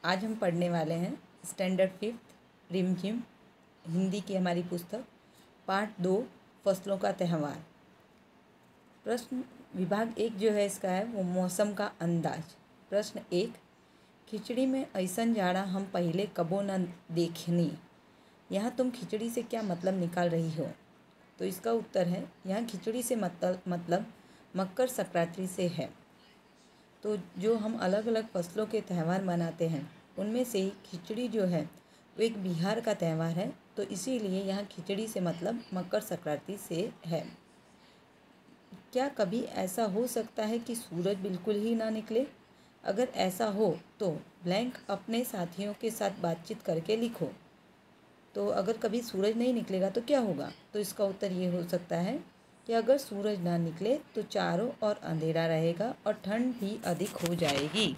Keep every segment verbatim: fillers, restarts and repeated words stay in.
आज हम पढ़ने वाले हैं स्टैंडर्ड फिफ्थ रिमझिम हिंदी की हमारी पुस्तक पार्ट दो फसलों का त्यौहार। प्रश्न विभाग एक जो है इसका है वो मौसम का अंदाज। प्रश्न एक, खिचड़ी में ऐसन जाड़ा हम पहले कबो न देखनी। यहाँ तुम खिचड़ी से क्या मतलब निकाल रही हो? तो इसका उत्तर है यहाँ खिचड़ी से मतलब मतलब मकर संक्रांति से है। तो जो हम अलग अलग फसलों के त्यौहार मनाते हैं उनमें से ही खिचड़ी जो है वो एक बिहार का त्यौहार है, तो इसीलिए यहाँ खिचड़ी से मतलब मकर संक्रांति से है। क्या कभी ऐसा हो सकता है कि सूरज बिल्कुल ही ना निकले? अगर ऐसा हो तो ब्लैंक अपने साथियों के साथ बातचीत करके लिखो। तो अगर कभी सूरज नहीं निकलेगा तो क्या होगा? तो इसका उत्तर ये हो सकता है कि अगर सूरज ना निकले तो चारों ओर अंधेरा रहेगा और ठंड भी अधिक हो जाएगी।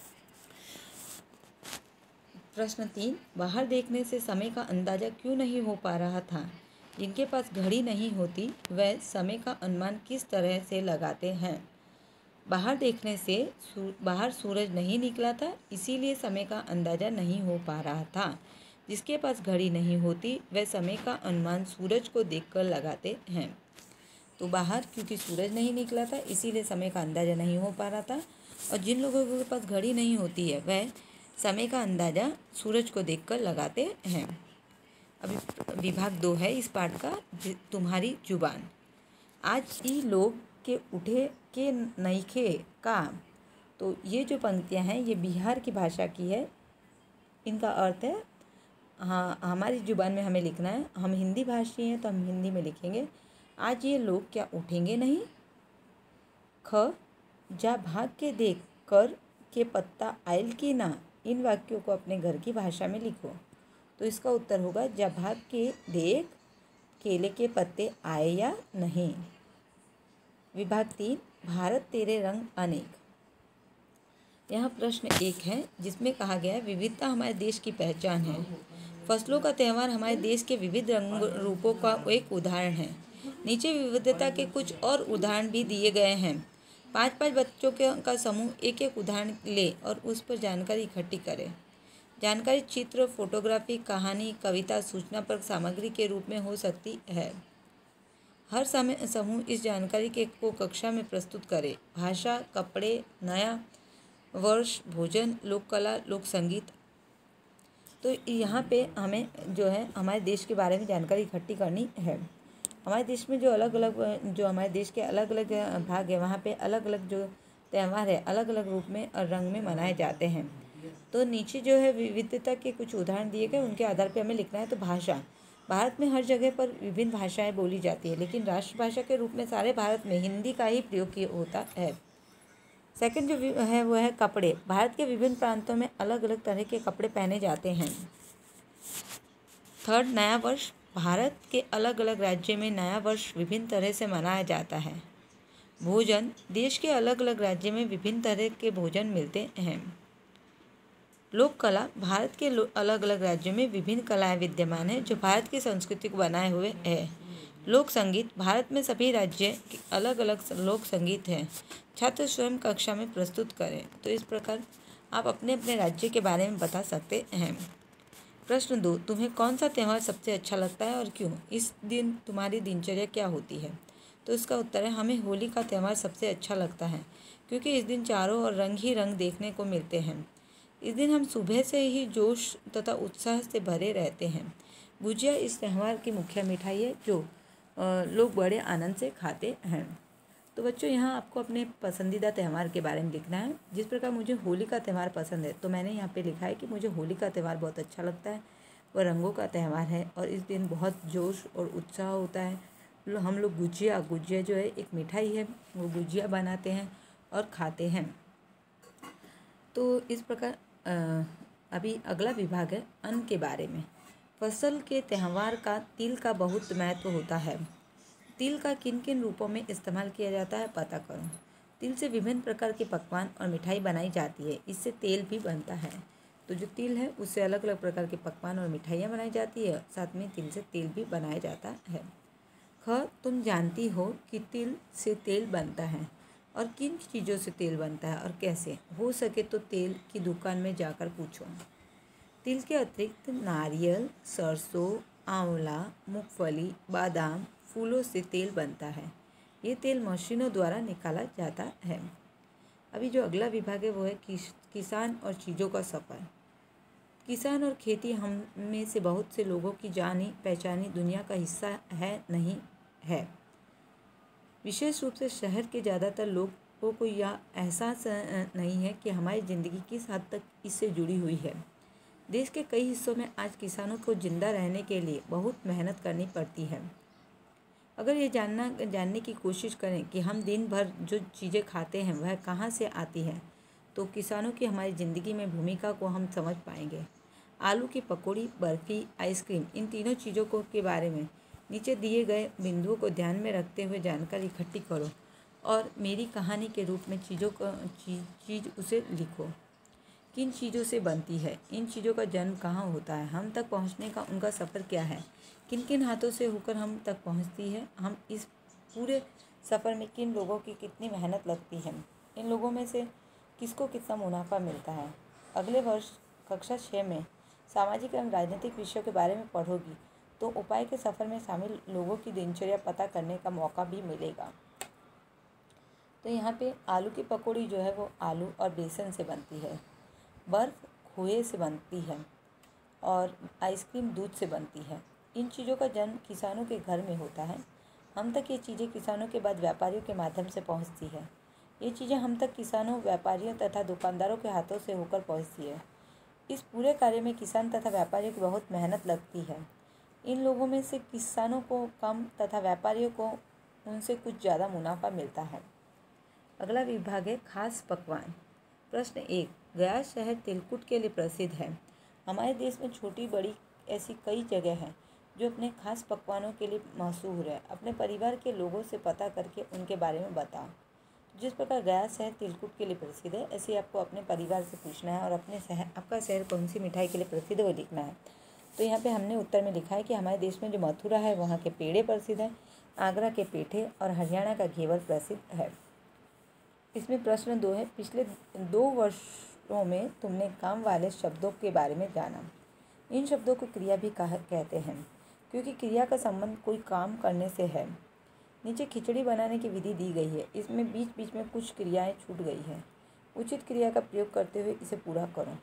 प्रश्न तीन, बाहर देखने से समय का अंदाज़ा क्यों नहीं हो पा रहा था? जिनके पास घड़ी नहीं होती वह समय का अनुमान किस तरह से लगाते हैं? बाहर देखने से सू, बाहर सूरज नहीं निकला था, इसीलिए समय का अंदाज़ा नहीं हो पा रहा था। जिसके पास घड़ी नहीं होती वह समय का अनुमान सूरज को देखकर लगाते हैं। तो बाहर क्योंकि सूरज नहीं निकला था इसीलिए समय का अंदाज़ा नहीं हो पा रहा था, और जिन लोगों के पास घड़ी नहीं होती है वह समय का अंदाज़ा सूरज को देखकर लगाते हैं। अभी विभाग दो है इस पाठ का, तुम्हारी जुबान। आज ही लोग के उठे के नईखे काम। तो ये जो पंक्तियां हैं ये बिहार की भाषा की है। इनका अर्थ है, हाँ हमारी जुबान में हमें लिखना है, हम हिंदी भाषी हैं तो हम हिंदी में लिखेंगे। आज ये लोग क्या उठेंगे नहीं? ख, जा भाग के देख कर के पत्ता आयल की ना। इन वाक्यों को अपने घर की भाषा में लिखो। तो इसका उत्तर होगा जा भाग के देख केले के पत्ते आए या नहीं। विभाग तीन, भारत तेरे रंग अनेक। यहाँ प्रश्न एक है जिसमें कहा गया है विविधता हमारे देश की पहचान है। फसलों का त्यौहार हमारे देश के विविध रंग रूपों का एक उदाहरण है। नीचे विविधता के कुछ और उदाहरण भी दिए गए हैं। पाँच पाँच बच्चों के का समूह एक एक उदाहरण ले और उस पर जानकारी इकट्ठी करे। जानकारी चित्र, फोटोग्राफी, कहानी, कविता, सूचनापरक सामग्री के रूप में हो सकती है। हर समय समूह इस जानकारी के को कक्षा में प्रस्तुत करे। भाषा, कपड़े, नया वर्ष, भोजन, लोक कला, लोक संगीत। तो यहाँ पे हमें जो है हमारे देश के बारे में जानकारी इकट्ठी करनी है। हमारे देश में जो अलग अलग जो हमारे देश के अलग अलग भाग है वहाँ पे अलग अलग जो त्यौहार है अलग अलग रूप में और रंग में मनाए जाते हैं। तो नीचे जो है विविधता के कुछ उदाहरण दिए गए, उनके आधार पर हमें लिखना है। तो भाषा, भारत में हर जगह पर विभिन्न भाषाएं बोली जाती है, लेकिन राष्ट्रभाषा के रूप में सारे भारत में हिंदी का ही प्रयोग किया होता है। सेकंड जो है वो है कपड़े। भारत के विभिन्न प्रांतों में अलग अलग तरह के कपड़े पहने जाते हैं। थर्ड, नया वर्ष। भारत के अलग अलग राज्य में नया वर्ष विभिन्न तरह से मनाया जाता है। भोजन, देश के अलग अलग राज्य में विभिन्न तरह के भोजन मिलते हैं। लोक कला, भारत के अलग अलग राज्यों में विभिन्न कलाएं विद्यमान हैं जो भारत की संस्कृति को बनाए हुए है। लोक संगीत, भारत में सभी राज्य के अलग अलग लोक संगीत हैं। छात्र स्वयं कक्षा में प्रस्तुत करें। तो इस प्रकार आप अपने अपने राज्य के बारे में बता सकते हैं। प्रश्न दो, तुम्हें कौन सा त्यौहार सबसे अच्छा लगता है और क्यों? इस दिन तुम्हारी दिनचर्या क्या होती है? तो इसका उत्तर है हमें होली का त्यौहार सबसे अच्छा लगता है, क्योंकि इस दिन चारों ओर रंग ही रंग देखने को मिलते हैं। इस दिन हम सुबह से ही जोश तथा उत्साह से भरे रहते हैं। गुजिया इस त्यौहार की मुख्य मिठाई है जो लोग बड़े आनंद से खाते हैं। तो बच्चों यहाँ आपको अपने पसंदीदा त्यौहार के बारे में लिखना है। जिस प्रकार मुझे होली का त्यौहार पसंद है तो मैंने यहाँ पे लिखा है कि मुझे होली का त्यौहार बहुत अच्छा लगता है। वह रंगों का त्यौहार है और इस दिन बहुत जोश और उत्साह होता है। हम लोग गुजिया गुजिया जो है एक मिठाई है, वो गुजिया बनाते हैं और खाते हैं। तो इस प्रकार अभी अगला विभाग है अन्न के बारे में। फसल के त्यौहार का तिल का बहुत महत्व होता है। तिल का किन किन रूपों में इस्तेमाल किया जाता है पता करो। तिल से विभिन्न प्रकार के पकवान और मिठाई बनाई जाती है, इससे तेल भी बनता है। तो जो तिल है उससे अलग अलग प्रकार के पकवान और मिठाइयाँ बनाई जाती है, साथ में तिल से तेल भी बनाया जाता है। ख, तुम जानती हो कि तिल से तेल बनता है और किन चीज़ों से तेल बनता है और कैसे, हो सके तो तेल की दुकान में जाकर पूछो। तिल के अतिरिक्त नारियल, सरसों, आंवला, मूंगफली, बादाम, फूलों से तेल बनता है। ये तेल मशीनों द्वारा निकाला जाता है। अभी जो अगला विभाग है वो है किस, किसान और चीज़ों का सफ़र। किसान और खेती हम में से बहुत से लोगों की जानी पहचानी दुनिया का हिस्सा है नहीं है। विशेष रूप से शहर के ज़्यादातर लोगों को यह एहसास नहीं है कि हमारी ज़िंदगी किस हद तक इससे जुड़ी हुई है। देश के कई हिस्सों में आज किसानों को जिंदा रहने के लिए बहुत मेहनत करनी पड़ती है। अगर ये जानना जानने की कोशिश करें कि हम दिन भर जो चीज़ें खाते हैं वह कहाँ से आती है, तो किसानों की हमारी ज़िंदगी में भूमिका को हम समझ पाएंगे। आलू की पकौड़ी, बर्फ़ी, आइसक्रीम, इन तीनों चीज़ों को के बारे में नीचे दिए गए बिंदुओं को ध्यान में रखते हुए जानकारी इकट्ठी करो और मेरी कहानी के रूप में चीज़ों को चीज़ चीज़ उसे लिखो। किन चीज़ों से बनती है, इन चीज़ों का जन्म कहाँ होता है, हम तक पहुँचने का उनका सफ़र क्या है, किन किन हाथों से होकर हम तक पहुँचती है, हम इस पूरे सफ़र में किन लोगों की कितनी मेहनत लगती है, इन लोगों में से किसको कितना मुनाफा मिलता है। अगले वर्ष कक्षा छः में सामाजिक एवं राजनीतिक विषयों के बारे में पढ़ोगी तो उपाय के सफ़र में शामिल लोगों की दिनचर्या पता करने का मौका भी मिलेगा। तो यहाँ पे आलू की पकौड़ी जो है वो आलू और बेसन से बनती है, बर्फ़ खोए से बनती है और आइसक्रीम दूध से बनती है। इन चीज़ों का जन्म किसानों के घर में होता है। हम तक ये चीज़ें किसानों के बाद व्यापारियों के माध्यम से पहुँचती है। ये चीज़ें हम तक किसानों, व्यापारियों तथा दुकानदारों के हाथों से होकर पहुँचती है। इस पूरे कार्य में किसान तथा व्यापारियों की बहुत मेहनत लगती है। इन लोगों में से किसानों को कम तथा व्यापारियों को उनसे कुछ ज़्यादा मुनाफा मिलता है। अगला विभाग है खास पकवान। प्रश्न एक, गया शहर तिलकुट के लिए प्रसिद्ध है। हमारे देश में छोटी बड़ी ऐसी कई जगह हैं जो अपने खास पकवानों के लिए मशहूर है। अपने परिवार के लोगों से पता करके उनके बारे में बताओ। जिस प्रकार गया शहर तिलकुट के लिए प्रसिद्ध है, ऐसे आपको अपने परिवार से पूछना है और अपने शहर आपका शहर कौन सी मिठाई के लिए प्रसिद्ध है वो लिखना है। तो यहाँ पे हमने उत्तर में लिखा है कि हमारे देश में जो मथुरा है वहाँ के पेड़े प्रसिद्ध हैं, आगरा के पेठे और हरियाणा का घेवर प्रसिद्ध है। इसमें प्रश्न दो है, पिछले दो वर्षों में तुमने काम वाले शब्दों के बारे में जाना। इन शब्दों को क्रिया भी कहा कहते हैं क्योंकि क्रिया का संबंध कोई काम करने से है। नीचे खिचड़ी बनाने की विधि दी गई है, इसमें बीच बीच में कुछ क्रियाएं छूट गई हैं। उचित क्रिया का प्रयोग करते हुए इसे पूरा करो।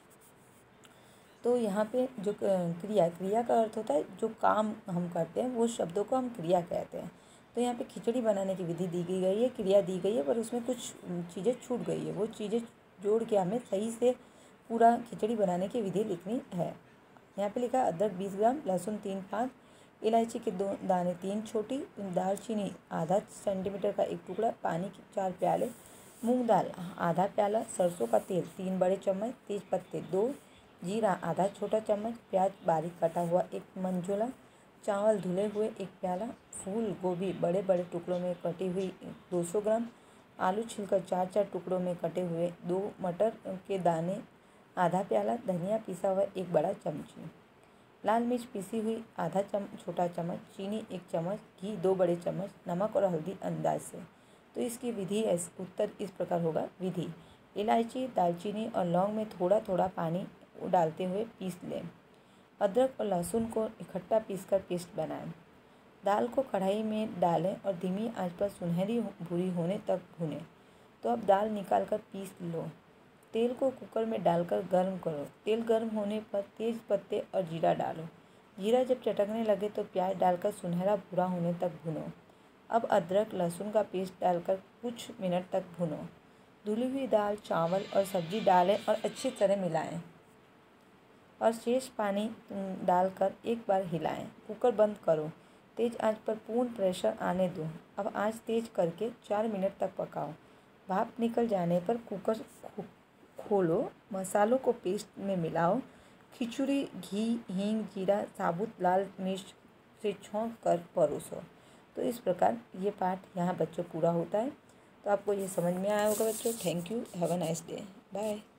तो यहाँ पे जो क्रिया क्रिया का अर्थ होता है जो काम हम करते हैं वो शब्दों को हम क्रिया कहते हैं। तो यहाँ पे खिचड़ी बनाने की विधि दी गई है, क्रिया दी गई है, पर उसमें कुछ चीज़ें छूट गई है। वो चीज़ें जोड़ के हमें सही से पूरा खिचड़ी बनाने की विधि लिखनी है। यहाँ पे लिखा है अदरक बीस ग्राम, लहसुन तीन पाँच, इलायची के दो दाने तीन छोटी, दालचीनी आधा सेंटीमीटर का एक टुकड़ा, पानी के चार प्याले, मूंग दाल आधा प्याला, सरसों का तेल तीन बड़े चम्मच, तेज पत्ते दो, जीरा आधा छोटा चम्मच, प्याज बारीक कटा हुआ एक मंझोला, चावल धुले हुए एक प्याला, फूल गोभी बड़े बड़े टुकड़ों में कटी हुई दो सौ ग्राम, आलू छिलकर चार चार टुकड़ों में कटे हुए दो, मटर के दाने आधा प्याला, धनिया पिसा हुआ एक बड़ा चमची, लाल मिर्च पिसी हुई आधा चम छोटा चम्मच, चीनी एक चम्मच, घी दो बड़े चम्मच, नमक और हल्दी अंदाज से। तो इसकी विधि उत्तर इस प्रकार होगा। विधि, इलायची, दालचीनी और लौंग में थोड़ा थोड़ा पानी डालते हुए पीस लें। अदरक और लहसुन को इकट्ठा पीसकर पेस्ट बनाएं। दाल को कढ़ाई में डालें और धीमी आंच पर सुनहरी भूरी होने तक भूनें। तो अब दाल निकालकर पीस लो। तेल को कुकर में डालकर गर्म करो। तेल गर्म होने पर तेज पत्ते और जीरा डालो। जीरा जब चटकने लगे तो प्याज डालकर सुनहरा भूरा होने तक भूनो। अब अदरक लहसुन का पेस्ट डालकर कुछ मिनट तक भूनो। धुली हुई दाल, चावल और सब्जी डालें और अच्छी तरह मिलाएं और शेष पानी डालकर एक बार हिलाएं। कुकर बंद करो। तेज आंच पर पूर्ण प्रेशर आने दो। अब आंच तेज करके चार मिनट तक पकाओ। भाप निकल जाने पर कुकर खोलो। मसालों को पेस्ट में मिलाओ। खिचड़ी घी, हींग, जीरा, साबुत लाल मिर्च से छौंक कर परोसो। तो इस प्रकार ये पाठ यहाँ बच्चों पूरा होता है। तो आपको ये समझ में आया होगा बच्चों। Thank you, have a nice day, bye.